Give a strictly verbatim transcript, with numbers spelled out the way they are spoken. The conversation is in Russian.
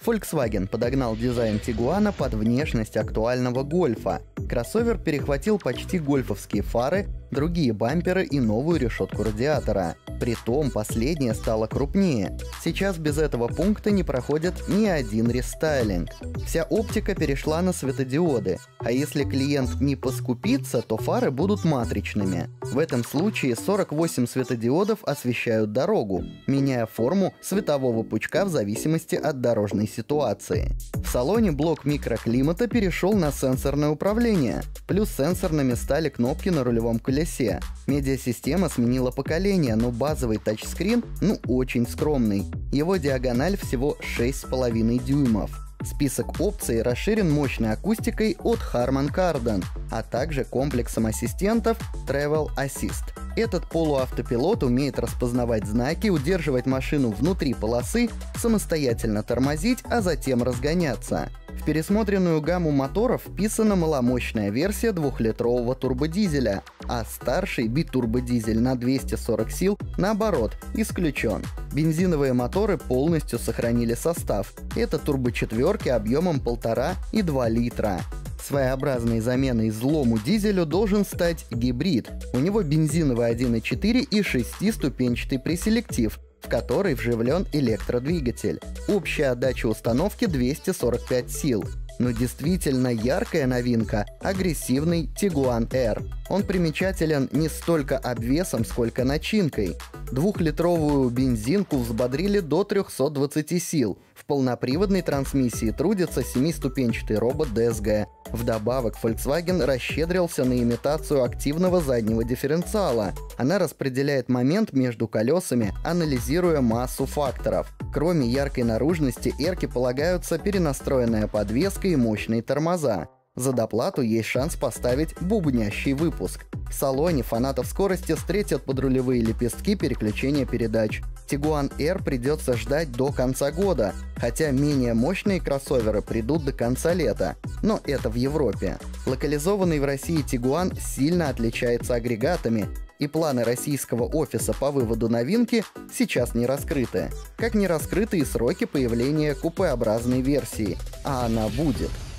Volkswagen подогнал дизайн Тигуана под внешность актуального гольфа. Кроссовер перехватил почти гольфовские фары, другие бамперы и новую решетку радиатора. Притом последняя стала крупнее. Сейчас без этого пункта не проходит ни один рестайлинг. Вся оптика перешла на светодиоды, а если клиент не поскупится, то фары будут матричными. В этом случае сорок восемь светодиодов освещают дорогу, меняя форму светового пучка в зависимости от дорожной ситуации. В салоне блок микроклимата перешел на сенсорное управление, плюс сенсорными стали кнопки на рулевом колесе. Медиасистема сменила поколение, но базовый тачскрин, ну, очень скромный. Его диагональ всего шесть с половиной дюймов. Список опций расширен мощной акустикой от Harman Kardon, а также комплексом ассистентов Travel Assist. Этот полуавтопилот умеет распознавать знаки, удерживать машину внутри полосы, самостоятельно тормозить, а затем разгоняться. В пересмотренную гамму моторов вписана маломощная версия двухлитрового турбодизеля, а старший битурбодизель на двести сорок сил, наоборот, исключен. Бензиновые моторы полностью сохранили состав. Это турбочетверки объемом полтора и два литра. Своеобразной заменой злому дизелю должен стать гибрид. У него бензиновый один и четыре и шестиступенчатый преселектив, в который вживлен электродвигатель. Общая отдача установки двести сорок пять сил. Но действительно яркая новинка – агрессивный Tiguan R. Он примечателен не столько обвесом, сколько начинкой. Двухлитровую бензинку взбодрили до трёхсот двадцати сил. В полноприводной трансмиссии трудится семиступенчатый робот ди эс джи. Вдобавок Volkswagen расщедрился на имитацию активного заднего дифференциала. Она распределяет момент между колесами, анализируя массу факторов. Кроме яркой наружности, эрке полагаются перенастроенная подвеска и мощные тормоза. За доплату есть шанс поставить бубнящий выпуск. В салоне фанатов скорости встретят подрулевые лепестки переключения передач. Tiguan R придется ждать до конца года, хотя менее мощные кроссоверы придут до конца лета. Но это в Европе. Локализованный в России Tiguan сильно отличается агрегатами, и планы российского офиса по выводу новинки сейчас не раскрыты. Как не раскрыты и сроки появления купеобразной версии. А она будет.